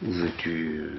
Veux-tu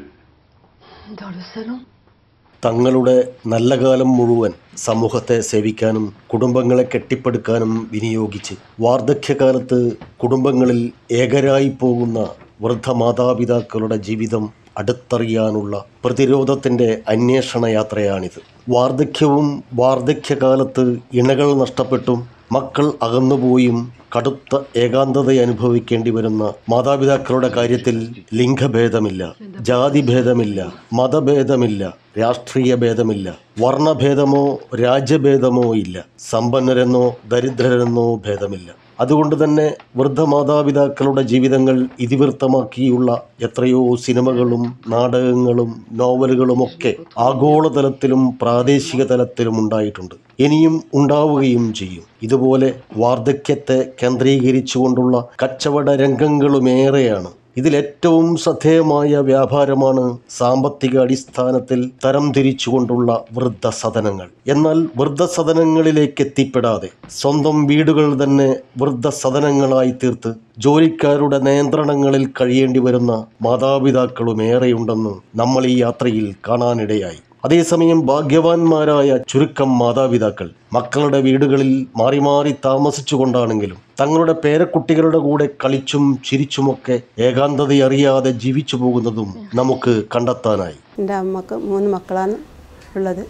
dans le salon? തങ്ങളുടെ നല്ല കാലം മുഴുവൻ സമൂഹത്തെ സേവിക്കാനും കുടുംബങ്ങളെ കെട്ടിപ്പടുക്കാനും വിനിയോഗിച്ച് വാർദ്ധക്യകാലത്ത് കുടുംബങ്ങളിൽ ഏകരായി പോകുന്ന വൃദ്ധമാതാപിതാക്കളുടെ ജീവിതം അടുത്തറിയാനുള്ള പ്രതിരോധത്തിൻ്റെ അന്വേഷണ യാത്രയാണിത്. വാർദ്ധക്യവും വാർദ്ധക്യകാലത്ത് ഇണകൾ നഷ്ടപ്പെട്ടും മക്കൾ അകന്നുപോയും കടുത്ത ഏകാന്തത അനുഭവിക്കേണ്ടി വരുന്ന മാതാപിതാക്കളുടെ കാര്യത്തിൽ ലിംഗഭേദമില്ല, ജാതിഭേദമില്ല, മതഭേദമില്ല, രാഷ്ട്രീയ ഭേദമില്ല, വർണ്ണഭേദമോ രാജ്യഭേദമോ ഇല്ല, സമ്പന്നരെന്നോ ദരിദ്രരെന്നോ ഭേദമില്ല. അതുകൊണ്ട് തന്നെ വൃദ്ധമാതാപിതാക്കളുടെ ജീവിതങ്ങൾ ഇതിവൃത്തമാക്കിയുള്ള എത്രയോ സിനിമകളും നാടകങ്ങളും നോവലുകളുമൊക്കെ ആഗോളതലത്തിലും പ്രാദേശിക തലത്തിലും ഉണ്ടായിട്ടുണ്ട്. ഇനിയും ഉണ്ടാവുകയും ചെയ്യും. ഇതുപോലെ വാർദ്ധക്യത്തെ കേന്ദ്രീകരിച്ചുകൊണ്ടുള്ള കച്ചവട രംഗങ്ങളുമേറെയാണ്. ഇതിലേറ്റവും ശ്രദ്ധേയമായ വ്യാപാരമാണ് സാമ്പത്തിക അടിസ്ഥാനത്തിൽ തരംതിരിച്ചുകൊണ്ടുള്ള വൃദ്ധസദനങ്ങൾ. എന്നാൽ വൃദ്ധസദനങ്ങളിലേക്ക് എത്തിപ്പെടാതെ സ്വന്തം വീടുകൾ തന്നെ വൃദ്ധസദനങ്ങളായി തീർത്ത് ജോലിക്കാരുടെ നിയന്ത്രണങ്ങളിൽ കഴിയേണ്ടി വരുന്ന മാതാപിതാക്കളുമേറെയുണ്ടെന്ന് നമ്മൾ ഈ യാത്രയിൽ കാണാനിടയായി. അതേസമയം ഭാഗ്യവാന്മാരായ ചുരുക്കം മാതാപിതാക്കൾ മക്കളുടെ വീടുകളിൽ മാറി മാറി താമസിച്ചുകൊണ്ടാണെങ്കിലും തങ്ങളുടെ പേരക്കുട്ടികളുടെ കൂടെ കളിച്ചും ചിരിച്ചുമൊക്കെ ഏകാന്തതയറിയാതെ ജീവിച്ചു പോകുന്നതും നമുക്ക് കണ്ടെത്താനായി. എൻ്റെ അമ്മക്ക് 3 മക്കളാണ് ഉള്ളത്,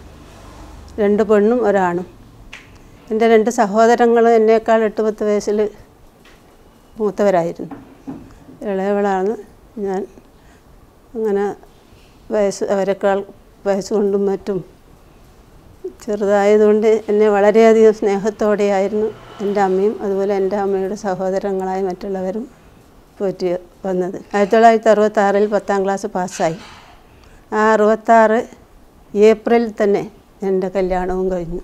2 പെണ്ണും ഒരാണും. എൻ്റെ 2 സഹോദരങ്ങളും എന്നേക്കാൾ 8-10 വയസ്സിൽ മൂത്തവരായിരുന്നു. ഇളയവളാണ് ഞാൻ. അങ്ങനെ അവരെക്കാൾ വയസ്സുകൊണ്ടും മറ്റും ചെറുതായതുകൊണ്ട് എന്നെ വളരെയധികം സ്നേഹത്തോടെയായിരുന്നു എൻ്റെ അമ്മയും അതുപോലെ എൻ്റെ അമ്മയുടെ സഹോദരങ്ങളായ മറ്റുള്ളവരും പോറ്റി വന്നത്. 1966 10ാം ക്ലാസ് പാസ്സായി. ആ 66 ഏപ്രിലിൽ തന്നെ എൻ്റെ കല്യാണവും കഴിഞ്ഞു.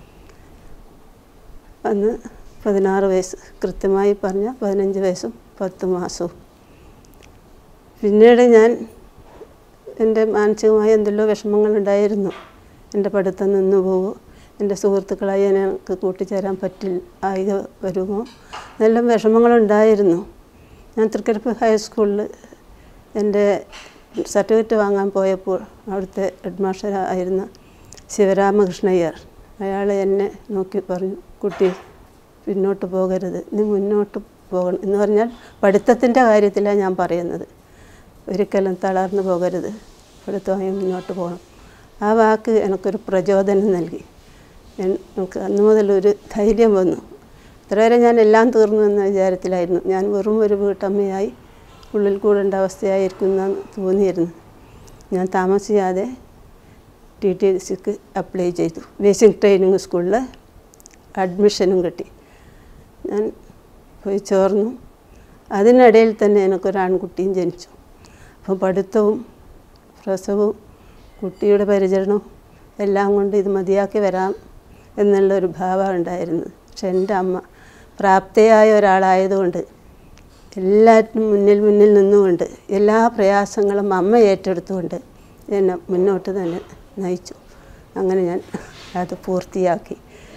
അന്ന് 16 വയസ്സ്, കൃത്യമായി പറഞ്ഞാൽ 15 വയസ്സും 10 മാസവും. പിന്നീട് ഞാൻ എൻ്റെ മാനസികമായ എന്തെല്ലോ വിഷമങ്ങളുണ്ടായിരുന്നു. എൻ്റെ പഠിത്തം നിന്നു പോകുമോ, എൻ്റെ സുഹൃത്തുക്കളായി എനിക്ക് കൂട്ടിച്ചേരാൻ ആയി വരുമോ, എന്നെല്ലാം വിഷമങ്ങളുണ്ടായിരുന്നു. ഞാൻ തൃക്കരിപ്പൂർ ഹൈസ്കൂളിൽ എൻ്റെ സർട്ടിഫിക്കറ്റ് വാങ്ങാൻ പോയപ്പോൾ അവിടുത്തെ ഹെഡ് മാസ്റ്റർ ആയിരുന്ന ശിവരാമകൃഷ്ണയ്യർ അയാൾ എന്നെ നോക്കി പറഞ്ഞു, കുട്ടി പിന്നോട്ട് പോകരുത്, നീ മുന്നോട്ട് പോകണം എന്ന് പറഞ്ഞാൽ പഠിത്തത്തിൻ്റെ കാര്യത്തിലാണ് ഞാൻ പറയുന്നത്. ഒരിക്കലും തളർന്നു പോകരുത്, പഠിത്തമായി മുന്നോട്ട് പോകണം. ആ വാക്ക് എനിക്കൊരു പ്രചോദനം നൽകി. എനിക്ക് അന്ന് മുതലൊരു ധൈര്യം വന്നു. ഇത്രവരെ ഞാൻ എല്ലാം തീർന്നു എന്ന വിചാരത്തിലായിരുന്നു. ഞാൻ വെറും ഒരു വീട്ടമ്മയായി ഉള്ളിൽ കൂടേണ്ട അവസ്ഥയായിരിക്കുമെന്ന് തോന്നിയിരുന്നു. ഞാൻ താമസിയാതെ TTCക്ക് അപ്ലൈ ചെയ്തു. ബേസിക് ട്രെയിനിങ് സ്കൂളിൽ അഡ്മിഷനും കിട്ടി. ഞാൻ പോയി ചേർന്നു. അതിനിടയിൽ തന്നെ എനിക്കൊരു ആൺകുട്ടിയും ജനിച്ചു. അപ്പോൾ പഠിത്തവും പ്രസവവും കുട്ടിയുടെ പരിചരണവും എല്ലാം കൊണ്ട് ഇത് മതിയാക്കി വരാം എന്നുള്ളൊരു ഭാവം ഉണ്ടായിരുന്നത്. പക്ഷെ എൻ്റെ അമ്മ പ്രാപ്തയായ ഒരാളായതുകൊണ്ട് എല്ലാറ്റിനും മുന്നിൽ നിന്നുകൊണ്ട് എല്ലാ പ്രയാസങ്ങളും അമ്മ ഏറ്റെടുത്തുകൊണ്ട് എന്നെ മുന്നോട്ട് തന്നെ നയിച്ചു. അങ്ങനെ ഞാൻ അത് പൂർത്തിയാക്കി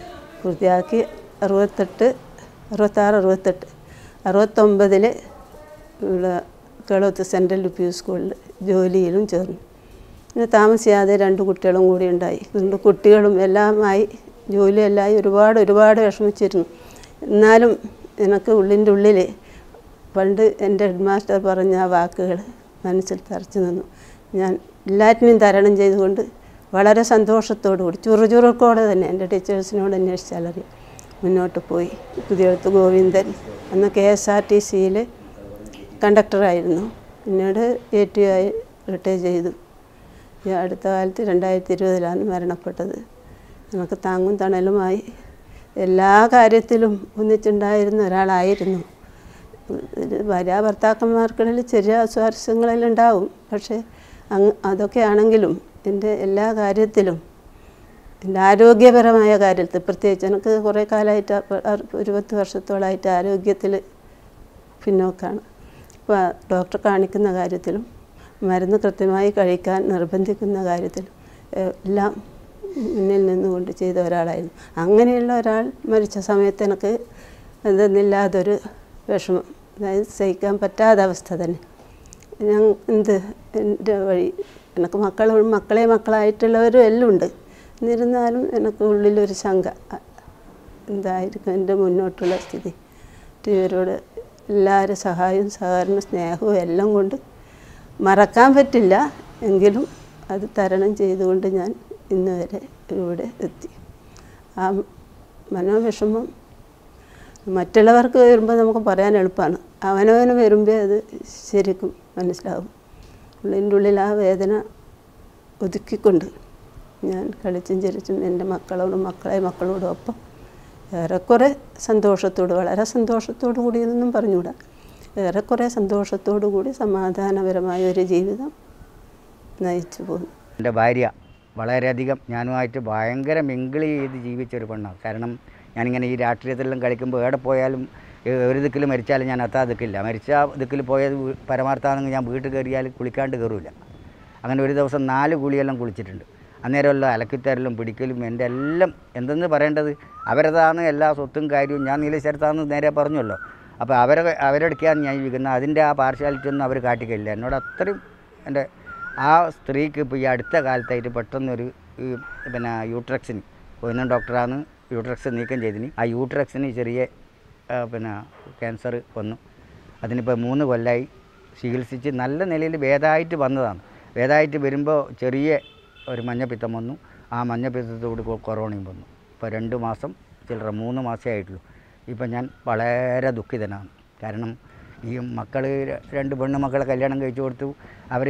66, 68, 69 ഇവിടെ കേളോത്ത് സെൻട്രൽ UP സ്കൂളിൽ ജോലിയിലും ചേർന്നു. പിന്നെ താമസിയാതെ 2 കുട്ടികളും കൂടി ഉണ്ടായി. 2 കുട്ടികളും എല്ലാമായി ജോലിയെല്ലാമായി ഒരുപാട് വിഷമിച്ചിരുന്നു. എന്നാലും എനിക്ക് ഉള്ളിൻ്റെ ഉള്ളിൽ പണ്ട് എൻ്റെ ഹെഡ് മാസ്റ്റർ പറഞ്ഞ ആ വാക്കുകൾ മനസ്സിൽ തറച്ചു നിന്നു. ഞാൻ എല്ലാറ്റിനെയും തരണം ചെയ്തുകൊണ്ട് വളരെ സന്തോഷത്തോടു കൂടി ചുറുചുറുക്കോടെ തന്നെ എൻ്റെ ടീച്ചേഴ്സിനോട് അന്വേഷിച്ചാലറിയാം മുന്നോട്ട് പോയി. പുതിയടുത്ത് ഗോവിന്ദൻ അന്ന് KSRTCയിൽ കണ്ടക്ടറായിരുന്നു. പിന്നീട് ATO റിട്ടയർ ചെയ്തു. അടുത്ത കാലത്ത് 2020 മരണപ്പെട്ടത്. നമുക്ക് താങ്ങും തണലുമായി എല്ലാ കാര്യത്തിലും ഒന്നിച്ചുണ്ടായിരുന്ന ഒരാളായിരുന്നു. ഭാര്യ ഭർത്താക്കന്മാർക്കിടയിൽ ചെറിയ സ്വാരസ്യങ്ങളെല്ലാം ഉണ്ടാവും. പക്ഷേ അതൊക്കെ ആണെങ്കിലും എൻ്റെ എല്ലാ കാര്യത്തിലും, എൻ്റെ ആരോഗ്യപരമായ കാര്യത്തിൽ പ്രത്യേകിച്ച് എനിക്ക് കുറേ കാലമായിട്ട് ഒരു 10 വർഷത്തോളമായിട്ട് ആരോഗ്യത്തിൽ പിന്നോക്കാണ്. അപ്പോൾ ഡോക്ടറെ കാണിക്കുന്ന കാര്യത്തിലും മരുന്ന് കൃത്യമായി കഴിക്കാൻ നിർബന്ധിക്കുന്ന കാര്യത്തിലും എല്ലാം മുന്നിൽ നിന്നുകൊണ്ട് ചെയ്ത ഒരാളായിരുന്നു. അങ്ങനെയുള്ള ഒരാൾ മരിച്ച സമയത്ത് എനിക്ക് എന്തെന്നില്ലാതൊരു വിഷമം, അതായത് സഹിക്കാൻ പറ്റാത്ത അവസ്ഥ തന്നെ. ഞാൻ എൻ്റെ വഴി എനിക്ക് മക്കളായിട്ടുള്ളവരും എല്ലാം ഉണ്ട്. എന്നിരുന്നാലും എനിക്ക് ഉള്ളിലൊരു ശങ്ക എന്തായിരിക്കും എൻ്റെ മുന്നോട്ടുള്ള സ്ഥിതി. ഇവരോട് എല്ലാവരും സഹായവും സഹകരണവും സ്നേഹവും എല്ലാം കൊണ്ട് മറക്കാൻ പറ്റില്ല. എങ്കിലും അത് തരണം ചെയ്തുകൊണ്ട് ഞാൻ ഇന്ന് വരെ ഇവിടെ എത്തി. ആ മനോവിഷമം മറ്റുള്ളവർക്ക് വരുമ്പോൾ നമുക്ക് പറയാൻ എളുപ്പമാണ്. അവനവന് വരുമ്പോൾ അത് ശരിക്കും മനസ്സിലാവും. ഉള്ളിൻ്റെ ഉള്ളിൽ ആ വേദന ഒതുക്കിക്കൊണ്ട് ഞാൻ കളിച്ചും ചിരിച്ചും എൻ്റെ മക്കളോടും ഒപ്പം ഏറെക്കുറെ സന്തോഷത്തോട്, വളരെ സന്തോഷത്തോടു കൂടിയെന്നൊന്നും പറഞ്ഞുകൂടാ, ഏറെക്കുറെ സന്തോഷത്തോടു കൂടി സമാധാനപരമായ ഒരു ജീവിതം നയിച്ചു പോകുന്നു. എൻ്റെ ഭാര്യ വളരെയധികം ഞാനുമായിട്ട് ഭയങ്കര മിങ്കിൾ ചെയ്ത് ജീവിച്ചൊരു പെണ്ണാണ്. കാരണം ഞാനിങ്ങനെ ഈ രാഷ്ട്രീയത്തിലെല്ലാം കളിക്കുമ്പോൾ എവിടെ പോയാലും ഒരു ദിക്കിൽ മരിച്ചാലും ഞാൻ എത്താ ദിക്കില്ല. മരിച്ച ദിക്കിൽ പോയത് പരമാർത്ഥാണെങ്കിൽ ഞാൻ വീട്ടിൽ കയറിയാൽ കുളിക്കാണ്ട് കയറില്ല. അങ്ങനെ ഒരു ദിവസം 4 കുളിയെല്ലാം കുളിച്ചിട്ടുണ്ട്. അന്നേരമല്ല അലക്കിത്തരലും പിടിക്കലും എൻ്റെ എല്ലാം എന്തെന്ന് പറയേണ്ടത്, അവരതാണ് എല്ലാ സ്വത്തും കാര്യവും. ഞാൻ നീലശരത്താന്ന് നേരെ പറഞ്ഞല്ലോ. അപ്പോൾ അവരെടുക്കാൻ ഞാൻ ജീവിക്കുന്നത്. അതിൻ്റെ ആ പാർഷ്യാലിറ്റി ഒന്നും അവർ കാട്ടിക്കില്ല. എന്നോട് അത്രയും എൻ്റെ ആ സ്ത്രീക്ക് ഇപ്പോൾ ഈ അടുത്ത കാലത്തായിട്ട് പെട്ടെന്നൊരു പിന്നെ യൂട്രക്സിന് പൊന്നും ഡോക്ടറാണ് യൂട്രക്സ് നീക്കം ചെയ്തിന്. ആ യൂട്രക്സിന് ചെറിയ പിന്നെ ക്യാൻസർ വന്നു. അതിനിപ്പോൾ 3 കൊല്ലമായി ചികിത്സിച്ച് നല്ല നിലയിൽ ഭേദമായിട്ട് വന്നതാണ്. ഭേദമായിട്ട് വരുമ്പോൾ ചെറിയ ഒരു മഞ്ഞപ്പിത്തം വന്നു. ആ മഞ്ഞപ്പിത്തത്തോട് കൊറോണയും വന്നു. ഇപ്പോൾ 2 മാസം ചില്ലറ 3 മാസമേ ആയിട്ടുള്ളൂ. ഇപ്പം ഞാൻ വളരെ ദുഃഖിതനാണ്. കാരണം ഈ മക്കൾ 2 പെണ്ണുമക്കളെ കല്യാണം കഴിച്ചു കൊടുത്തു. അവർ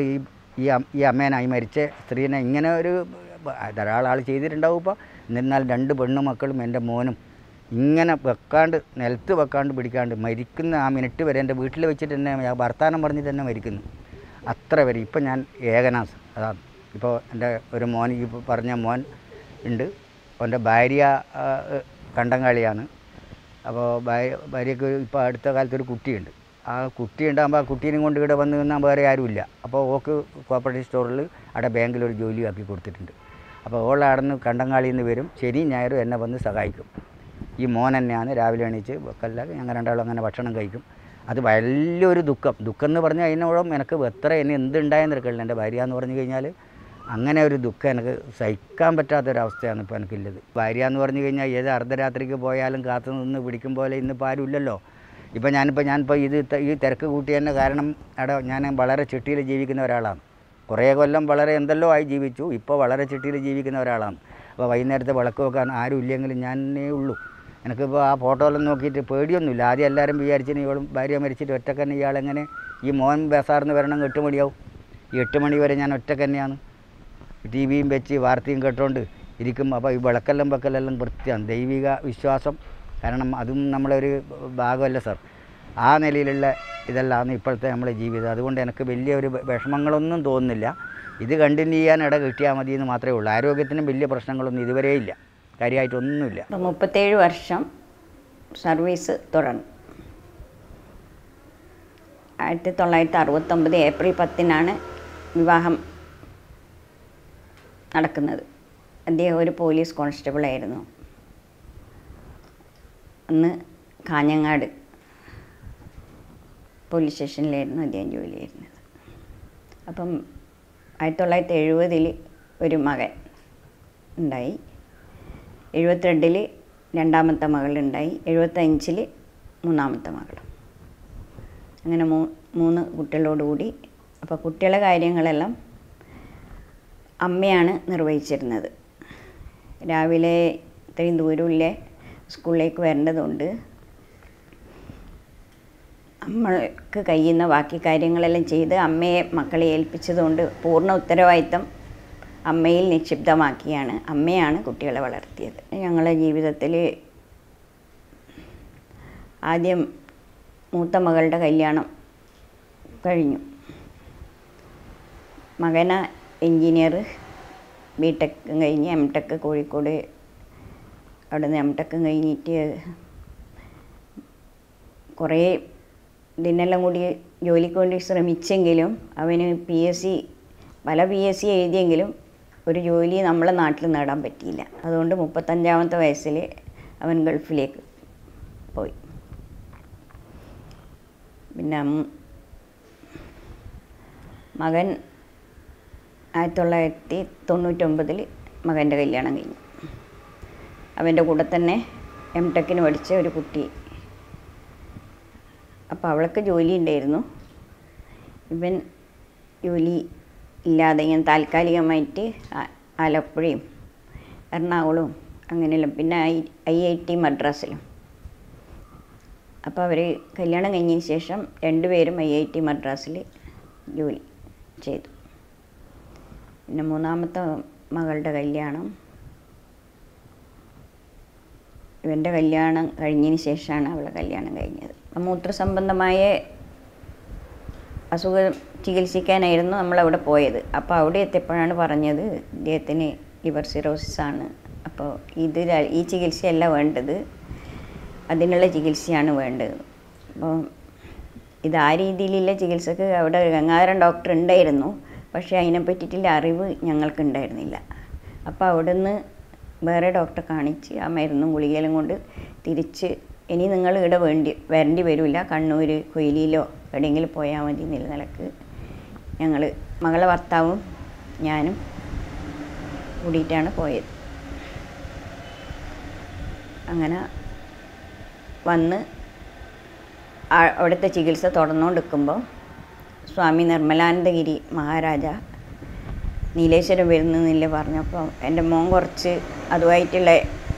ഈ അമ്മേനായി മരിച്ച സ്ത്രീനെ ഇങ്ങനെ ഒരു ധാരാളം ചെയ്തിട്ടുണ്ടാവും. ഇപ്പോൾ എന്നാൽ 2 പെണ്ണുമക്കളും എൻ്റെ മോനും ഇങ്ങനെ നിലത്ത് വെക്കാണ്ട് പിടിക്കാണ്ട് മരിക്കുന്ന ആ മിനിറ്റ് വരെ എൻ്റെ വീട്ടിൽ വെച്ചിട്ട് തന്നെ വർത്താനം പറഞ്ഞിട്ട് തന്നെ മരിക്കുന്നു. അത്ര വരെ ഇപ്പം ഞാൻ ഏകനാസ്. അതാണ് ഇപ്പോൾ എൻ്റെ ഒരു മോൻ, ഈ പറഞ്ഞ മോൻ ഉണ്ട്. അവൻ്റെ ഭാര്യ കണ്ടങ്കാളിയാണ്. അപ്പോൾ ഭാര്യയ്ക്ക് ഇപ്പോൾ അടുത്ത കാലത്തൊരു കുട്ടിയുണ്ട്. ആ കുട്ടി ഉണ്ടാകുമ്പോൾ ആ കുട്ടീനെയും കൊണ്ട് ഇവിടെ വന്ന് നിന്നാൽ വേറെ ആരുമില്ല. അപ്പോൾ ഓക്ക് കോപ്പറേറ്റീവ് സ്റ്റോറിൽ അവിടെ ബാങ്കിലൊരു ജോലി ആക്കി കൊടുത്തിട്ടുണ്ട്. അപ്പോൾ ഓൾ അവിടെ നിന്ന് കണ്ടങ്കാളിയിൽ നിന്ന് വരും. ശനിയും ഞായറും എന്നെ വന്ന് സഹായിക്കും. ഈ മോൻ തന്നെയാണ് രാവിലെ എണീച്ച് വെക്കല്ല, ഞങ്ങൾ രണ്ടാളും അങ്ങനെ ഭക്ഷണം കഴിക്കും. അത് വലിയൊരു ദുഃഖം എന്ന് പറഞ്ഞാൽ അതിനോളം എനിക്ക് എത്ര എന്നെ എന്തുണ്ടായെന്ന് എടുക്കില്ല. എൻ്റെ ഭാര്യ എന്ന് പറഞ്ഞു കഴിഞ്ഞാൽ അങ്ങനെ ഒരു ദുഃഖം എനിക്ക് സഹിക്കാൻ പറ്റാത്തൊരവസ്ഥയാണ് ഇപ്പോൾ എനിക്കുള്ളത്. ഭാര്യ എന്ന് പറഞ്ഞു കഴിഞ്ഞാൽ ഏത് അർദ്ധരാത്രിക്ക് പോയാലും കാത്തു നിന്ന് പിടിക്കും പോലെ ഇന്നിപ്പോൾ ആരും ഇല്ലല്ലോ. ഇപ്പോൾ ഞാനിപ്പോൾ ഈ തിരക്ക് കൂട്ടി തന്നെ കാരണം അവിടെ ഞാൻ വളരെ ചിട്ടിയിൽ ജീവിക്കുന്ന ഒരാളാണ്. കുറേ കൊല്ലം വളരെ എന്തെല്ലോ ആയി ജീവിച്ചു. ഇപ്പോൾ വളരെ ചിട്ടിയിൽ ജീവിക്കുന്ന ഒരാളാണ്. അപ്പോൾ വൈകുന്നേരത്തെ വിളക്ക് വെക്കാൻ ആരും ഇല്ലെങ്കിലും ഞാനേ ഉള്ളൂ. എനിക്കിപ്പോൾ ആ ഫോട്ടോയെല്ലാം നോക്കിയിട്ട് പേടിയൊന്നുമില്ല. ആദ്യം എല്ലാവരും വിചാരിച്ചിന് ഇവളും ഭാര്യ മരിച്ചിട്ട് ഒറ്റക്കന്നെ ഇയാളെങ്ങനെ ഈ മോൻ ബസാറിന്ന് വരണം 8 മണിയാവും. ഈ 8 മണി വരെ ഞാൻ ഒറ്റക്കന്നെയാണ്. ടി വിയും വെച്ച് വാർത്തയും കേട്ടുകൊണ്ട് ഇരിക്കും. അപ്പോൾ ഈ വിളക്കെല്ലാം വൃത്തിയാണ്. ദൈവിക വിശ്വാസം, കാരണം അതും നമ്മളൊരു ഭാഗമല്ല സാർ. ആ നിലയിലുള്ള ഇതെല്ലാം ഇപ്പോഴത്തെ നമ്മളെ ജീവിതം. അതുകൊണ്ട് എനിക്ക് വലിയൊരു വിഷമങ്ങളൊന്നും തോന്നുന്നില്ല. ഇത് കണ്ടിന്യൂ ചെയ്യാൻ ഇട കിട്ടിയാൽ മതി എന്ന് മാത്രമേ ഉള്ളൂ. ആരോഗ്യത്തിനും വലിയ പ്രശ്നങ്ങളൊന്നും ഇതുവരെ ഇല്ല, കാര്യമായിട്ടൊന്നുമില്ല. 37 വർഷം സർവീസ് തുടർന്നു. 1969 ഏപ്രിൽ 10 വിവാഹം നടക്കുന്നത്. അദ്ദേഹം ഒരു പോലീസ് കോൺസ്റ്റബിളായിരുന്നു. അന്ന് കാഞ്ഞങ്ങാട് പോലീസ് സ്റ്റേഷനിലായിരുന്നു അദ്ദേഹം ജോലി ചെയ്യുന്നത്. അപ്പം 1970 ഒരു മകൻ ഉണ്ടായി. 72 രണ്ടാമത്തെ മകളുണ്ടായി. 75 മൂന്നാമത്തെ മകളും. അങ്ങനെ 3 കുട്ടികളോടുകൂടി. അപ്പോൾ കുട്ടികളുടെ കാര്യങ്ങളെല്ലാം അമ്മയാണ് നിർവഹിച്ചിരുന്നത്. രാവിലെ ഇത്രയും ദൂരമില്ല സ്കൂളിലേക്ക് വരേണ്ടതുകൊണ്ട് നമ്മൾക്ക് കഴിയുന്ന ബാക്കി കാര്യങ്ങളെല്ലാം ചെയ്ത് അമ്മയെ മക്കളെ ഏൽപ്പിച്ചതുകൊണ്ട് പൂർണ്ണ ഉത്തരവാദിത്തം അമ്മയിൽ നിക്ഷിപ്തമാക്കിയാണ് അമ്മയാണ് കുട്ടികളെ വളർത്തിയത്. ഞങ്ങളുടെ ജീവിതത്തിൽ ആദ്യം മൂത്ത മകളുടെ കല്യാണം കഴിഞ്ഞു. മകന എൻജിനീയർ, ബിടെക് കഴിഞ്ഞ് എംടെക് കോഴിക്കോട്, അവിടെ നിന്ന് എംടെക് കഴിഞ്ഞിട്ട് കുറേ ഇതിനെല്ലാം കൂടി ജോലിക്ക് വേണ്ടി ശ്രമിച്ചെങ്കിലും അവന് പല PSC എഴുതിയെങ്കിലും ഒരു ജോലി നമ്മളെ നാട്ടിൽ നേടാൻ പറ്റിയില്ല. അതുകൊണ്ട് 35-ാമത്തെ വയസ്സിൽ അവൻ ഗൾഫിലേക്ക് പോയി. പിന്നെ മകൻ 1999 മകൻ്റെ കല്യാണം കഴിഞ്ഞു. അവൻ്റെ കൂടെ തന്നെ MTech പഠിച്ച ഒരു കുട്ടി. അപ്പോൾ അവൾക്ക് ജോലി ഉണ്ടായിരുന്നു. ഇവൻ ജോലി ഇല്ലാതെ ഇങ്ങനെ താൽക്കാലികമായിട്ട് ആലപ്പുഴയും എറണാകുളവും അങ്ങനെയെല്ലാം പിന്നെ IIT മദ്രാസിലും. അപ്പോൾ അവർ കല്യാണം കഴിഞ്ഞതിന് ശേഷം രണ്ടുപേരും IIT മദ്രാസിൽ ജോലി ചെയ്തു. പിന്നെ മൂന്നാമത്തെ മകളുടെ കല്യാണം ഇവൻ്റെ കല്യാണം കഴിഞ്ഞതിന് ശേഷമാണ് അവളെ കല്യാണം കഴിഞ്ഞത്. മൂത്രസംബന്ധമായ അസുഖം ചികിത്സിക്കാനായിരുന്നു നമ്മളവിടെ പോയത്. അപ്പോൾ അവിടെ എത്തിയപ്പോഴാണ് പറഞ്ഞത് ഇദ്ദേഹത്തിന് ലിവർ സിറോസിസാണ്. അപ്പോൾ ഈ ചികിത്സയല്ല വേണ്ടത്, അതിനുള്ള ചികിത്സയാണ് വേണ്ടത്. അപ്പോൾ ഇത് ആ രീതിയിലുള്ള ചികിത്സക്ക് അവിടെ ഗംഗാധരൻ ഡോക്ടർ ഉണ്ടായിരുന്നു, പക്ഷേ അതിനെ പറ്റിയിട്ടുള്ള അറിവ് ഞങ്ങൾക്കുണ്ടായിരുന്നില്ല. അപ്പോൾ അവിടെ നിന്ന് വേറെ ഡോക്ടറെ കാണിച്ച് ആ മരുന്നും ഗുളികയിലും കൊണ്ട് തിരിച്ച് ഇനി നിങ്ങൾ ഇവിടെ വരേണ്ടി വരില്ല, കണ്ണൂർ കൊയിലിയിലോ എവിടെയെങ്കിലും പോയാൽ മതി എന്നുള്ള നിലക്ക് ഞങ്ങൾ മകളെ ഭർത്താവും ഞാനും കൂടിയിട്ടാണ് പോയത്. അങ്ങനെ വന്ന് അവിടുത്തെ ചികിത്സ തുടർന്നുകൊണ്ടിരിക്കുമ്പോൾ സ്വാമി നിർമ്മലാനന്ദഗിരി മഹാരാജ നീലേശ്വരം വരുന്നില്ല പറഞ്ഞപ്പോൾ എൻ്റെ മോൻ കുറച്ച് അതുമായിട്ടുള്ള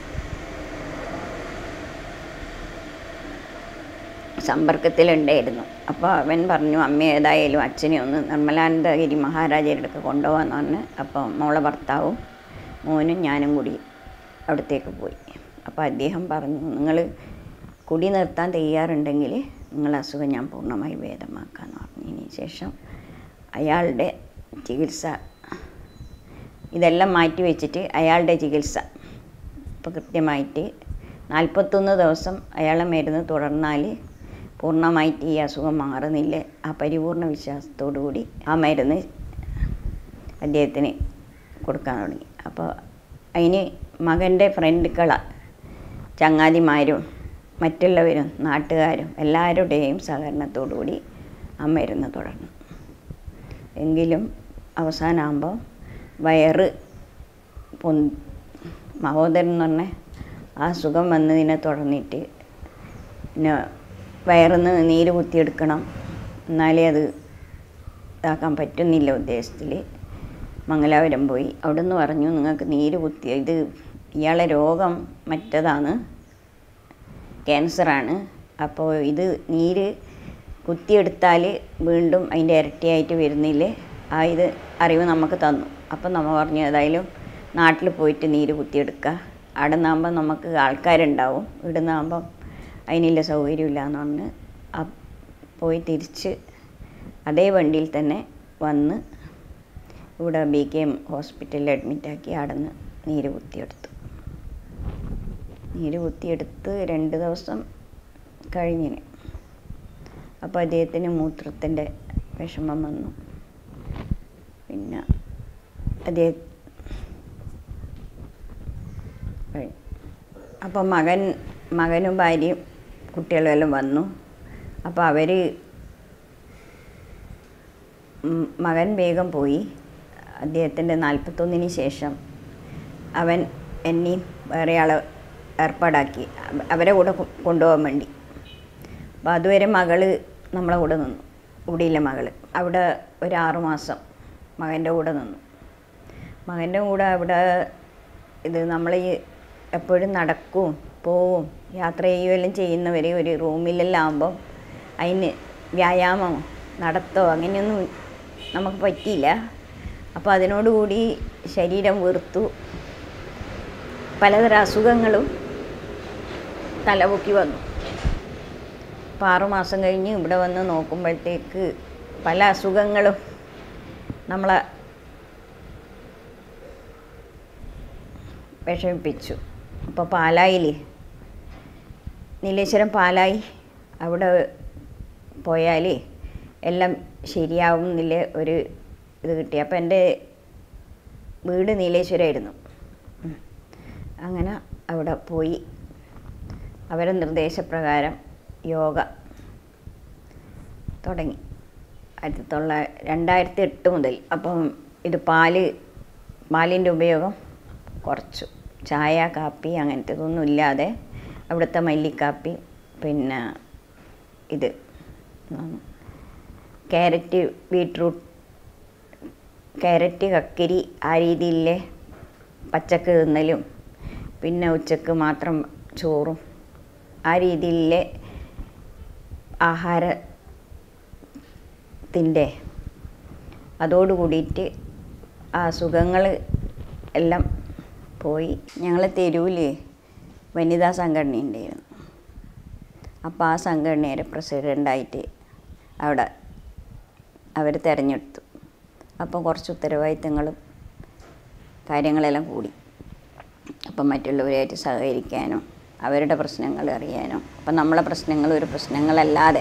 സമ്പർക്കത്തിലുണ്ടായിരുന്നു. അപ്പോൾ അവൻ പറഞ്ഞു അമ്മ ഏതായാലും അച്ഛനെ ഒന്ന് നിർമ്മലാനന്ദഗിരി മഹാരാജയുടെ അടുത്ത് കൊണ്ടുപോകാമെന്ന് പറഞ്ഞ് അപ്പോൾ മോളെ ഭർത്താവും മോനും ഞാനും കൂടി അവിടത്തേക്ക് പോയി. അപ്പോൾ അദ്ദേഹം പറഞ്ഞു നിങ്ങൾ കുടി നിർത്താൻ തയ്യാറുണ്ടെങ്കിൽ നിങ്ങളെ അസുഖം ഞാൻ പൂർണ്ണമായി ഭേദമാക്കാമെന്ന് പറഞ്ഞതിന് ശേഷം അയാളുടെ ചികിത്സ ഇതെല്ലാം മാറ്റി വെച്ചിട്ട് അയാളുടെ ചികിത്സ ഇപ്പോൾ കൃത്യമായിട്ട് 41 ദിവസം അയാളെ മരുന്ന് തുടർന്നാൽ പൂർണ്ണമായിട്ട് ഈ അസുഖം മാറുന്നില്ല. ആ പരിപൂർണ വിശ്വാസത്തോടു കൂടി ആ മരുന്ന് അദ്ദേഹത്തിന് കൊടുക്കാൻ തുടങ്ങി. അപ്പോൾ അതിന് മകൻ്റെ ഫ്രണ്ടുക്കളെ ചങ്ങാതിമാരും മറ്റുള്ളവരും നാട്ടുകാരും എല്ലാവരുടെയും സഹകരണത്തോടു കൂടി ആ മരുന്ന് തുടർന്നു. എങ്കിലും അവസാനമാകുമ്പോൾ വയറ് മഹോദരൻ എന്ന് പറഞ്ഞ ആ സുഖം വന്നതിനെ തുടർന്നിട്ട് പിന്നെ വയറിന്ന് നീര് കുത്തിയെടുക്കണം, എന്നാലേ അത് ഇതാക്കാൻ പറ്റുന്നില്ല ഉദ്ദേശത്തിൽ മംഗലാപുരം പോയി. അവിടെ നിന്ന് പറഞ്ഞു നിങ്ങൾക്ക് നീര് കുത്തി ഇത് ഇയാളെ രോഗം മറ്റതാണ്, ക്യാൻസറാണ്. അപ്പോൾ ഇത് നീര് കുത്തിയെടുത്താൽ വീണ്ടും അതിൻ്റെ ഇരട്ടിയായിട്ട് വരുന്നില്ലേ, ആ ഇത് അറിവ് നമുക്ക് തന്നു. അപ്പം നമ്മൾ പറഞ്ഞു ഏതായാലും നാട്ടിൽ പോയിട്ട് നീര് കുത്തിയെടുക്കുക, അവിടെ നിന്നാകുമ്പോൾ നമുക്ക് ആൾക്കാരുണ്ടാവും, ഇവിടെ നിന്നാകുമ്പം അതിനുള്ള സൗകര്യമില്ല എന്ന് പറഞ്ഞ് പോയി തിരിച്ച് അതേ വണ്ടിയിൽ തന്നെ വന്ന് ഇവിടെ BKM ഹോസ്പിറ്റലിൽ അഡ്മിറ്റാക്കി അവിടെ നിന്ന് നീര് കുത്തിയെടുത്തു. നീര് കുത്തിയെടുത്ത് 2 ദിവസം കഴിഞ്ഞിന് അപ്പോൾ അദ്ദേഹത്തിന് മൂത്രത്തിൻ്റെ വിഷമം വന്നു. പിന്നെ അദ്ദേഹം അപ്പോൾ മകനും ഭാര്യയും കുട്ടികളും എല്ലാം വന്നു. അപ്പോൾ അവർ മകൻ വേഗം പോയി. അദ്ദേഹത്തിൻ്റെ 41 ശേഷം അവൻ എന്നെയും വേറെ ആളെ ഏർപ്പാടാക്കി അവരെ കൂടെ കൊണ്ടുപോകാൻ വേണ്ടി. അപ്പോൾ അതുവരെ മകള് നമ്മളെ കൂടെ നിന്നു, ഇവിടെയില്ല മകള് അവിടെ ഒരു 6 മാസം മകൻ്റെ കൂടെ നിന്നു. മകൻ്റെ കൂടെ അവിടെ ഇത് നമ്മൾ എപ്പോഴും നടക്കും പോവും യാത്ര ചെയ്യുകയെല്ലാം ചെയ്യുന്നവർ ഒരു റൂമിലെല്ലാം ആകുമ്പം അതിന് വ്യായാമമോ നടത്തോ അങ്ങനെയൊന്നും നമുക്ക് പറ്റിയില്ല. അപ്പോൾ അതിനോടുകൂടി ശരീരം വീർത്തു, പലതരം അസുഖങ്ങളും തലപൊക്കി വന്നു. അപ്പോൾ 6 മാസം കഴിഞ്ഞ് ഇവിടെ വന്ന് നോക്കുമ്പോഴത്തേക്ക് പല അസുഖങ്ങളും നമ്മളെ വിഷമിപ്പിച്ചു. അപ്പോൾ പാലായിൽ നീലേശ്വരം പാലായി അവിടെ പോയാൽ എല്ലാം ശരിയാവും എന്നില്ല ഒരു ഇത് കിട്ടി. അപ്പോൾ എൻ്റെ വീട് നീലേശ്വരമായിരുന്നു. അങ്ങനെ അവിടെ പോയി അവരുടെ നിർദ്ദേശപ്രകാരം യോഗ തുടങ്ങി. 2008 മുതൽ. അപ്പം ഇത് പാലിൻ്റെ ഉപയോഗം കുറച്ചു. ചായ, കാപ്പി അങ്ങനത്തെ ഇതൊന്നും ഇല്ലാതെ അവിടുത്തെ മല്ലിക്കാപ്പി, പിന്നെ ഇത് ക്യാരറ്റ്, ബീട്രൂട്ട്, ക്യാരറ്റ്, കക്കിരി ആ രീതിയിലെ പച്ചക്ക് തിന്നലും, പിന്നെ ഉച്ചക്ക് മാത്രം ചോറും ആ രീതിയിലെ ആഹാരത്തിൻ്റെ അതോടുകൂടിയിട്ട് ആ അസുഖങ്ങൾ എല്ലാം പോയി. ഞങ്ങൾ തെരുവിൽ വനിതാ സംഘടന ഉണ്ടായിരുന്നു. അപ്പോൾ ആ സംഘടനയുടെ പ്രസിഡൻ്റായിട്ട് അവിടെ അവർ തിരഞ്ഞെടുത്തു. അപ്പോൾ കുറച്ച് ഉത്തരവാദിത്തങ്ങളും കാര്യങ്ങളെല്ലാം കൂടി. അപ്പം മറ്റുള്ളവരായിട്ട് സഹകരിക്കാനും അവരുടെ പ്രശ്നങ്ങൾ അറിയാനും, അപ്പം നമ്മളെ പ്രശ്നങ്ങൾ ഒരു പ്രശ്നങ്ങളല്ലാതെ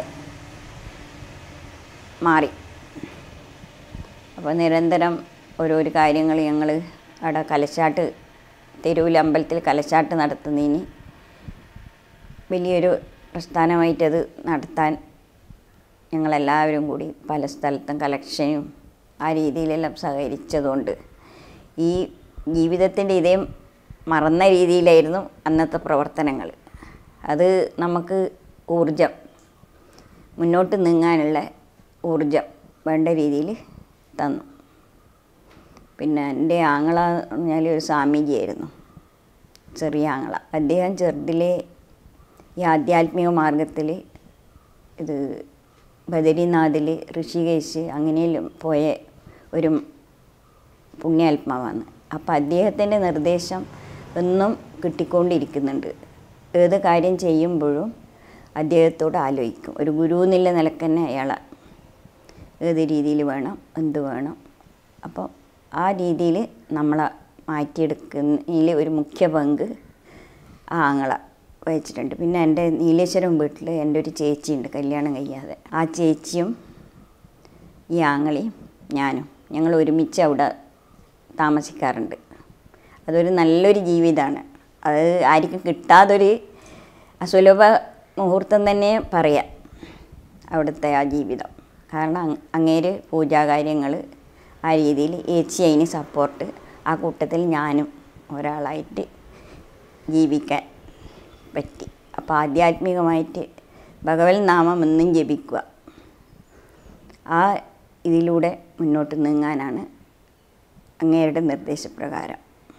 മാറി. അപ്പോൾ നിരന്തരം ഓരോരോ കാര്യങ്ങൾ ഞങ്ങൾ അവിടെ കലശാട്ട്, തെരുവിൽ അമ്പലത്തിൽ കലശാട്ട് നടത്തുന്നതിന് വലിയൊരു പ്രസ്ഥാനമായിട്ടത് നടത്താൻ ഞങ്ങളെല്ലാവരും കൂടി പല സ്ഥലത്തും കളക്ഷനും ആ രീതിയിലെല്ലാം സഹകരിച്ചതുകൊണ്ട് ഈ ജീവിതത്തിൻ്റെ ഇതേ മറന്ന രീതിയിലായിരുന്നു അന്നത്തെ പ്രവർത്തനങ്ങൾ. അത് നമുക്ക് ഊർജം, മുന്നോട്ട് നീങ്ങാനുള്ള ഊർജം വേണ്ട രീതിയിൽ തന്നു. പിന്നെ എൻ്റെ ആങ്ങള പറഞ്ഞാൽ ഒരു സ്വാമീജിയായിരുന്നു, ചെറിയ ആങ്ങള. അദ്ദേഹം ചെറുതിലെ ഈ ആധ്യാത്മിക മാർഗത്തിൽ ഇത് ബദരിനാഥിൽ, ഋഷികേശ് അങ്ങനെയെല്ലാം പോയ ഒരു പുണ്യാത്മാവാണ്. അപ്പോൾ അദ്ദേഹത്തിൻ്റെ നിർദ്ദേശം എന്നും കിട്ടിക്കൊണ്ടിരിക്കുന്നുണ്ട്. ഏത് കാര്യം ചെയ്യുമ്പോഴും അദ്ദേഹത്തോട് ആലോചിക്കും. ഒരു ഗുരു എന്നുള്ള നിലക്ക് തന്നെ അയാളെ ഏത് രീതിയിൽ വേണം, എന്ത് വേണം. അപ്പോൾ ആ രീതിയിൽ നമ്മളെ മാറ്റിയെടുക്കുന്നതിൽ ഒരു മുഖ്യ പങ്ക് ആ ആങ്ങള വഹിച്ചിട്ടുണ്ട്. പിന്നെ എൻ്റെ നീലേശ്വരം വീട്ടിൽ എൻ്റെ ഒരു ചേച്ചിയുണ്ട്, കല്യാണം കഴിയാതെ. ആ ചേച്ചിയും ഈ ആങ്ങളയും ഞാനും ഞങ്ങൾ ഒരുമിച്ച് അവിടെ താമസിക്കാറുണ്ട്. അതൊരു നല്ലൊരു ജീവിതമാണ്. അത് ആർക്കും കിട്ടാതൊരു അസുലഭ മുഹൂർത്തം തന്നെ പറയാം അവിടുത്തെ ആ ജീവിതം. കാരണം അങ്ങേര് പൂജാകാര്യങ്ങൾ ആ രീതിയിൽ, ഏച്ചി അതിന് സപ്പോർട്ട്, ആ കൂട്ടത്തിൽ ഞാനും ഒരാളായിട്ട് ജീവിക്കാൻ പറ്റി. അപ്പോൾ ആധ്യാത്മികമായിട്ട് ഭഗവത് നാമം എന്നും ജപിക്കുക, ആ ഇതിലൂടെ മുന്നോട്ട് നീങ്ങാനാണ് അങ്ങേരുടെ നിർദ്ദേശപ്രകാരം.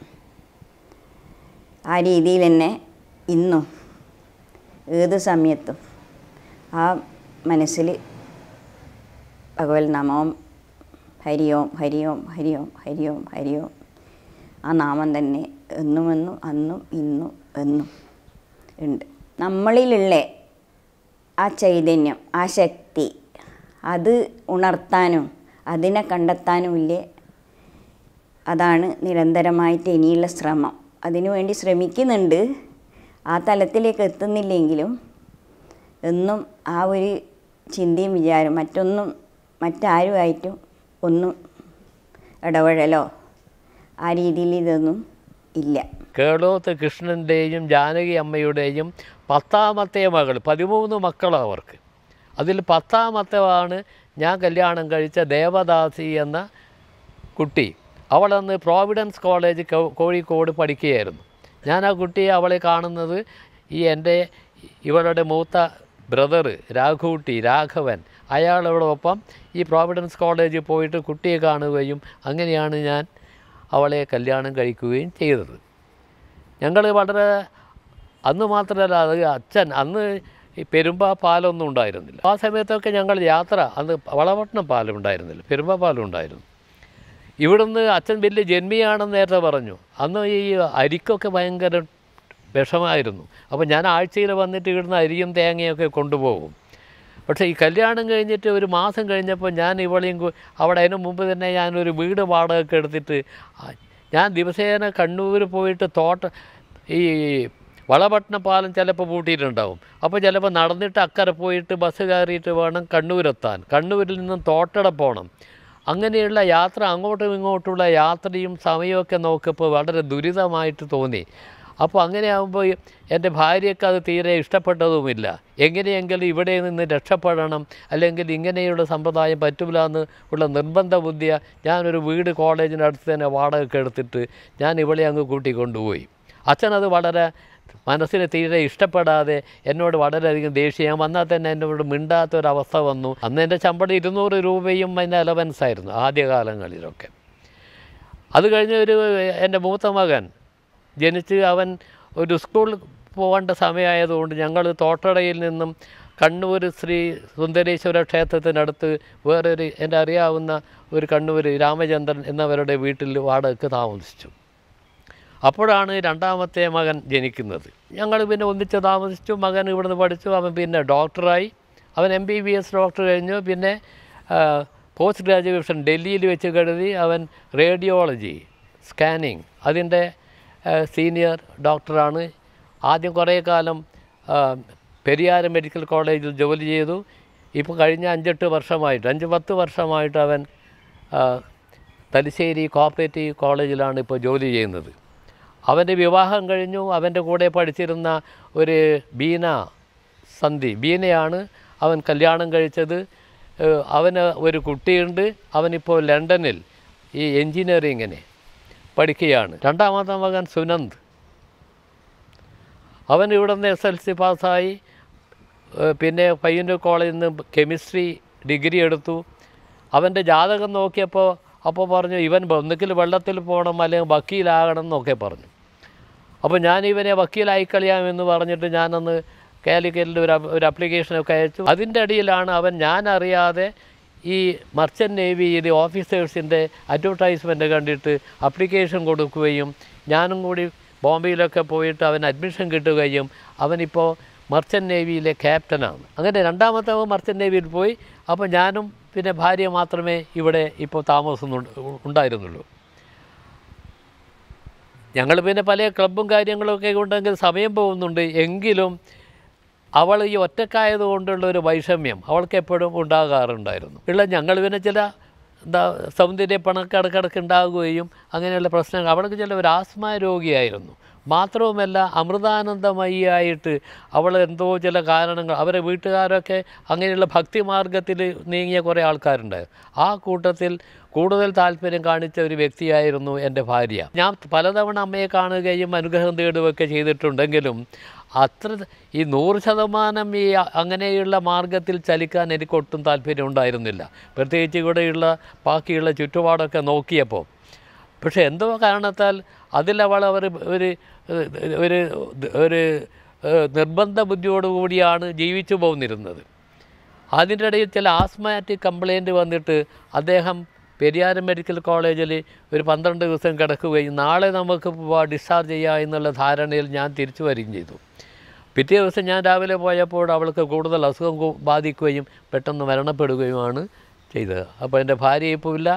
ആ രീതിയിൽ തന്നെ ഇന്നും ഏത് സമയത്തും ആ മനസ്സിൽ ഭഗവത് നാമവും ഹരി ഓം ഹരി ഓം ഹരി ഓം ഹരി ഓം ഹരി ഓം, ആ നാമം തന്നെ എന്നുമെന്നും അന്നും ഇന്നും എന്നും ഉണ്ട്. നമ്മളിലുള്ള ആ ചൈതന്യം, ആ ശക്തി, അത് ഉണർത്താനും അതിനെ കണ്ടെത്താനുമില്ലേ, അതാണ് നിരന്തരമായിട്ട് ഇനിയുള്ള ശ്രമം. അതിനുവേണ്ടി ശ്രമിക്കുന്നുണ്ട്. ആ തലത്തിലേക്ക് എത്തുന്നില്ലെങ്കിലും എന്നും ആ ഒരു ചിന്തയും വിചാരം, മറ്റാരുമായിട്ടും ഒന്നും ഇടപെടലോ ആ രീതിയിൽ ഇതൊന്നും ഇല്ല. കേളോത്ത് കൃഷ്ണൻ്റെയും ജാനകി അമ്മയുടെയും 10ാമത്തെ മകൾ, 13 മക്കളാണ് അവർക്ക്. അതിൽ 10ാമത്തെയാണ് ഞാൻ കല്യാണം കഴിച്ച ദേവദാസി എന്ന കുട്ടി. അവളന്ന് പ്രോവിഡൻസ് കോളേജ് കോഴിക്കോട് പഠിക്കുകയായിരുന്നു. ഞാൻ ആ കുട്ടിയെ, അവളെ കാണുന്നത് ഇവളുടെ മൂത്ത ബ്രദർ രാഘവൻ, അയാളോടൊപ്പം ഈ പ്രോവിഡൻസ് കോളേജിൽ പോയിട്ട് കുട്ടിയെ കാണുകയും അങ്ങനെയാണ് ഞാൻ അവളെ കല്യാണം കഴിക്കുകയും ചെയ്തത്. ഞങ്ങൾ വളരെ, അന്ന് മാത്രമല്ല, അത് അച്ഛൻ അന്ന് ഈ പെരുമ്പാ പാലമൊന്നും ഉണ്ടായിരുന്നില്ല. ആ സമയത്തൊക്കെ ഞങ്ങൾ യാത്ര, അന്ന് വളപട്ടണം പാലം ഉണ്ടായിരുന്നില്ല, പെരുമ്പാ പാലം ഉണ്ടായിരുന്നു. ഇവിടുന്ന് അച്ഛൻ വലിയ ജന്മിയാണെന്ന് നേരത്തെ പറഞ്ഞു. അന്ന് ഈ അരിക്കൊക്കെ ഭയങ്കര വിഷമായിരുന്നു. അപ്പോൾ ഞാൻ ആഴ്ചയിൽ വന്നിട്ട് ഇവിടുന്ന് അരിയും തേങ്ങയൊക്കെ കൊണ്ടുപോകും. പക്ഷേ ഈ കല്യാണം കഴിഞ്ഞിട്ട് ഒരു മാസം കഴിഞ്ഞപ്പോൾ ഞാൻ ഇവളെയും അവിടെ, അതിന് മുമ്പ് തന്നെ ഞാനൊരു വീട് വാടകയൊക്കെ എടുത്തിട്ട് ഞാൻ ദിവസേന കണ്ണൂർ പോയിട്ട് ഈ വളപട്ടണം പാലം ചിലപ്പോൾ പൂട്ടിയിട്ടുണ്ടാവും. അപ്പോൾ ചിലപ്പോൾ നടന്നിട്ട് അക്കരെ പോയിട്ട് ബസ് കയറിയിട്ട് വേണം കണ്ണൂരെത്താൻ. കണ്ണൂരിൽ നിന്നും തോട്ടട പോകണം. അങ്ങനെയുള്ള യാത്ര, അങ്ങോട്ടും ഇങ്ങോട്ടുള്ള യാത്രയും സമയമൊക്കെ നോക്കിയപ്പോൾ വളരെ ദുരിതമായിട്ട് തോന്നി. അപ്പോൾ അങ്ങനെയാകുമ്പോൾ എൻ്റെ ഭാര്യയ്ക്ക് അത് തീരെ ഇഷ്ടപ്പെട്ടതുമില്ല. എങ്ങനെയെങ്കിലും ഇവിടെ നിന്ന് രക്ഷപ്പെടണം, അല്ലെങ്കിൽ ഇങ്ങനെയുള്ള സമ്പ്രദായം പറ്റില്ല എന്ന് ഉള്ള നിർബന്ധ ബുദ്ധിയ ഞാനൊരു വീട് കോളേജിനടുത്ത് തന്നെ വാടകയ്ക്ക് എടുത്തിട്ട് ഞാൻ ഇവളെ അങ്ങ് കൂട്ടിക്കൊണ്ടുപോയി. അച്ഛനത് വളരെ മനസ്സിന് തീരെ ഇഷ്ടപ്പെടാതെ എന്നോട് വളരെയധികം ദേഷ്യം വന്നാൽ തന്നെ എന്നോട് മിണ്ടാത്തൊരവസ്ഥ വന്നു. അന്ന് എൻ്റെ ശമ്പളം 200 രൂപയും അതിൻ്റെ അലവൻസ് ആയിരുന്നു ആദ്യകാലങ്ങളിലൊക്കെ. അത് കഴിഞ്ഞ് എൻ്റെ മൂത്ത മകൻ ജനിച്ച് അവൻ ഒരു സ്കൂൾ പോകേണ്ട സമയമായതുകൊണ്ട് ഞങ്ങൾ തോട്ടടയിൽ നിന്നും കണ്ണൂർ ശ്രീ സുന്ദരേശ്വര ക്ഷേത്രത്തിനടുത്ത് വേറൊരു എൻ്റെ അറിയാവുന്ന ഒരു കണ്ണൂർ രാമചന്ദ്രൻ എന്നവരുടെ വീട്ടിൽ വാടകയ്ക്ക് താമസിച്ചു. അപ്പോഴാണ് രണ്ടാമത്തെ മകൻ ജനിക്കുന്നത്. ഞങ്ങൾ പിന്നെ ഒന്നിച്ച് താമസിച്ചു. മകൻ ഇവിടുന്ന് പഠിച്ചു. അവൻ പിന്നെ ഡോക്ടറായി. അവൻ MBBS ഡോക്ടർ കഴിഞ്ഞു. പിന്നെ പോസ്റ്റ് ഗ്രാജുവേഷൻ ഡൽഹിയിൽ വെച്ച് കരുതി അവൻ റേഡിയോളജി സ്കാനിങ് അതിൻ്റെ സീനിയർ ഡോക്ടറാണ്. ആദ്യം കുറേ കാലം പെരിയാർ മെഡിക്കൽ കോളേജിൽ ജോലി ചെയ്തു. ഇപ്പോൾ കഴിഞ്ഞ 5-10 വർഷമായിട്ട് അവൻ തലശ്ശേരി കോപ്പറേറ്റീവ് കോളേജിലാണ് ഇപ്പോൾ ജോലി ചെയ്യുന്നത്. അവൻ്റെ വിവാഹം കഴിഞ്ഞു. അവൻ്റെ കൂടെ പഠിച്ചിരുന്ന ഒരു ബീനയാണ് അവൻ കല്യാണം കഴിച്ചത്. അവന് ഒരു കുട്ടിയുണ്ട്. അവനിപ്പോൾ ലണ്ടനിൽ ഈ എൻജിനീയറിങ്ങിന് പഠിക്കുകയാണ്. രണ്ടാമത്തെ മകൻ സുനന്ദ്, അവൻ ഇവിടെ നിന്ന് SLC പാസ്സായി. പിന്നെ പയ്യന്നൂർ കോളേജിൽ നിന്ന് കെമിസ്ട്രി ഡിഗ്രി എടുത്തു. അവൻ്റെ ജാതകം നോക്കിയപ്പോൾ പറഞ്ഞു ഇവൻ ഒന്നുകിൽ വെള്ളത്തിൽ പോകണം അല്ലെങ്കിൽ വക്കീലാകണം എന്നൊക്കെ പറഞ്ഞു. അപ്പോൾ ഞാൻ ഇവനെ വക്കീലായിക്കളിയാമെന്ന് പറഞ്ഞിട്ട് ഞാനന്ന് കാലിക്കറ്റിൽ ഒരു അപ്ലിക്കേഷനൊക്കെ അയച്ചു. അതിൻ്റെ അടിയിലാണ് അവൻ ഞാൻ അറിയാതെ ഈ മർച്ചൻ്റ് നേവിയിൽ ഓഫീസേഴ്സിൻ്റെ അഡ്വർടൈസ്മെൻറ്റ് കണ്ടിട്ട് അപ്ലിക്കേഷൻ കൊടുക്കുകയും ഞാനും കൂടി ബോംബെയിലൊക്കെ പോയിട്ട് അവൻ അഡ്മിഷൻ കിട്ടുകയും അവനിപ്പോൾ മർച്ചൻ്റ് നേവിയിലെ ക്യാപ്റ്റനാണ്. അങ്ങനെ രണ്ടാമത്തെ മർച്ചൻ്റ് നേവിയിൽ പോയി. അപ്പോൾ ഞാനും പിന്നെ ഭാര്യ മാത്രമേ ഇവിടെ ഇപ്പോൾ ഉണ്ടായിരുന്നുള്ളൂ. ഞങ്ങൾ പിന്നെ പല ക്ലബ്ബും കാര്യങ്ങളൊക്കെ ഉണ്ടെങ്കിൽ സമയം പോകുന്നുണ്ട്. എങ്കിലും അവൾ ഈ ഒറ്റക്കായത് കൊണ്ടുള്ള ഒരു വൈഷമ്യം അവൾക്ക് എപ്പോഴും ഉണ്ടാകാറുണ്ടായിരുന്നു. ഞങ്ങൾ പിന്നെ ചില സൗന്ദര്യപ്പണക്ക് ഇടയ്ക്കിടയ്ക്ക് ഉണ്ടാകുകയും അങ്ങനെയുള്ള പ്രശ്നങ്ങൾ. അവൾക്ക് ചില ഒരു ആസ്മ രോഗിയായിരുന്നു. മാത്രവുമല്ല അമൃതാനന്ദമയിയായിട്ട് അവൾ എന്തോ ചില കാരണങ്ങൾ, അവരെ വീട്ടുകാരൊക്കെ അങ്ങനെയുള്ള ഭക്തിമാർഗത്തിൽ നീങ്ങിയ കുറേ ആൾക്കാരുണ്ടായിരുന്നു. ആ കൂട്ടത്തിൽ കൂടുതൽ താല്പര്യം കാണിച്ച ഒരു വ്യക്തിയായിരുന്നു എൻ്റെ ഭാര്യ. ഞാൻ പലതവണ അമ്മയെ കാണുകയും അനുഗ്രഹം തേടുകയൊക്കെ ചെയ്തിട്ടുണ്ടെങ്കിലും അത്ര ഈ 100% ഈ അങ്ങനെയുള്ള മാർഗത്തിൽ ചലിക്കാൻ എനിക്കൊട്ടും താല്പര്യം ഉണ്ടായിരുന്നില്ല. പ്രത്യേകിച്ച് ഇവിടെയുള്ള ബാക്കിയുള്ള ചുറ്റുപാടൊക്കെ നോക്കിയപ്പോൾ. പക്ഷേ എന്തോ കാരണത്താൽ അതിലവൾ ഒരു നിർബന്ധ ബുദ്ധിയോടുകൂടിയാണ് ജീവിച്ചു പോന്നിരുന്നത്. അതിൻ്റെ ഇടയിൽ ചില ആസ്മാറ്റിക് കംപ്ലയിൻറ്റ് വന്നിട്ട് അദ്ദേഹം പെരിയാർ മെഡിക്കൽ കോളേജിൽ ഒരു 12 ദിവസം കിടക്കുകയും നാളെ നമുക്ക് ഡിസ്ചാർജ് ചെയ്യുക എന്നുള്ള ധാരണയിൽ ഞാൻ തിരിച്ചു വരികയും ചെയ്തു. പിറ്റേ ദിവസം ഞാൻ രാവിലെ പോയപ്പോൾ അവൾക്ക് കൂടുതൽ അസുഖം ബാധിക്കുകയും പെട്ടെന്ന് മരണപ്പെടുകയുമാണ് ചെയ്തത്. അപ്പോൾ എൻ്റെ ഭാര്യ ഇപ്പോൾ ഇല്ല.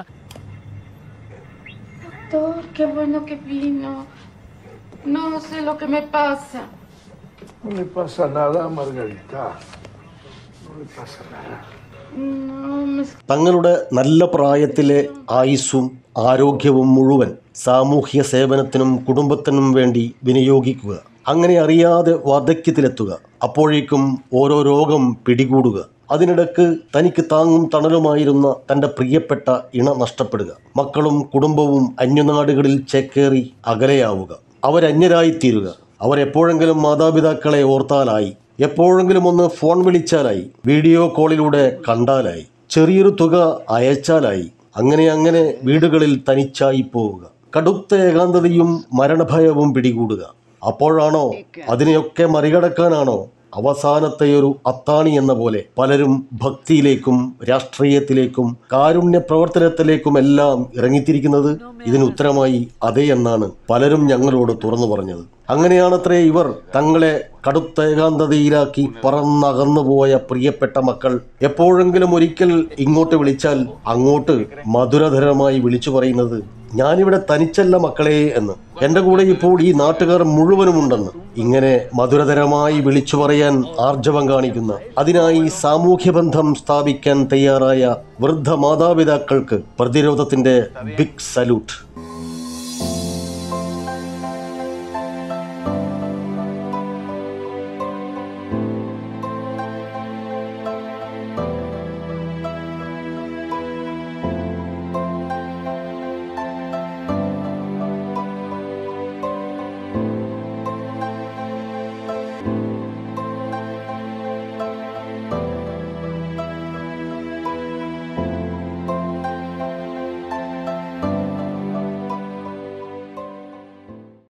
Doctor, qué bueno que vino. No sé lo que me pasa. No le pasa nada, Margarita. No le pasa nada. No, me... തങ്ങളുടെ നല്ല പ്രായത്തിലെ ആയുസ്സും ആരോഗ്യവും മുഴുവൻ സാമൂഹ്യ സേവനത്തിനും കുടുംബത്തിനും വേണ്ടി വിനിയോഗിക്കുക. അങ്ങനെ അറിയാതെ വാർദ്ധക്യത്തിലെത്തുക. അപ്പോഴേക്കും ഓരോ രോഗം പിടികൂടുക. അതിനിടക്ക് തനിക്ക് താങ്ങും തണലുമായിരുന്ന തൻ്റെ പ്രിയപ്പെട്ട ഇണ നഷ്ടപ്പെടുക. മക്കളും കുടുംബവും അന്യനാടുകളിൽ ചേക്കേറി അകലെയാവുക. അവരന്യരായിത്തീരുക. അവരെപ്പോഴെങ്കിലും മാതാപിതാക്കളെ ഓർത്താലായി, എപ്പോഴെങ്കിലും ഒന്ന് ഫോൺ വിളിച്ചാലായി, വീഡിയോ കോളിലൂടെ കണ്ടാലായി, ചെറിയൊരു തുക അയച്ചാലായി. അങ്ങനെ വീടുകളിൽ തനിച്ചായി പോവുക. കടുത്ത ഏകാന്തതയും മരണഭയവും പിടികൂടുക. അപ്പോഴാണോ, അതിനെയൊക്കെ മറികടക്കാനാണോ അവസാനത്തെയൊരു അത്താണി എന്ന പോലെ പലരും ഭക്തിയിലേക്കും രാഷ്ട്രീയത്തിലേക്കും കാരുണ്യ പ്രവർത്തനത്തിലേക്കുമെല്ലാം ഇറങ്ങിത്തിരിക്കുന്നത്? ഇതിന് ഉത്തരമായി അതേ എന്നാണ് പലരും ഞങ്ങളോട് തുറന്നു പറഞ്ഞത്. അങ്ങനെയാണത്രേ ഇവർ തങ്ങളെ കടുത്ത ഏകാന്തതയിലാക്കി പറന്നകന്നുപോയ പ്രിയപ്പെട്ട മക്കൾ എപ്പോഴെങ്കിലും ഒരിക്കൽ ഇങ്ങോട്ട് വിളിച്ചാൽ അങ്ങോട്ട് മധുരധരമായി വിളിച്ചു പറയുന്നത്, ഞാനിവിടെ തനിച്ചല്ല മക്കളെ എന്ന്, എൻ്റെ കൂടെ ഇപ്പോൾ ഈ നാട്ടുകാർ മുഴുവനുമുണ്ടെന്ന്. ഇങ്ങനെ മധുരതരമായി വിളിച്ചു പറയാൻ ആർജവം കാണിക്കുന്ന, അതിനായി സാമൂഹ്യബന്ധം സ്ഥാപിക്കാൻ തയ്യാറായ വൃദ്ധ മാതാപിതാക്കൾക്ക് പ്രതിരോധത്തിന്റെ ബിഗ് സല്യൂട്ട്.